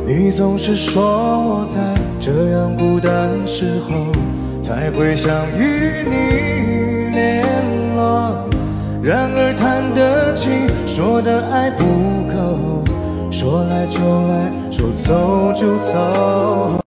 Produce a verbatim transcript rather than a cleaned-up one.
你总是说我在这样孤单时候才会想与你联络，然而谈得起，说的爱不够，说来就来，说走就走。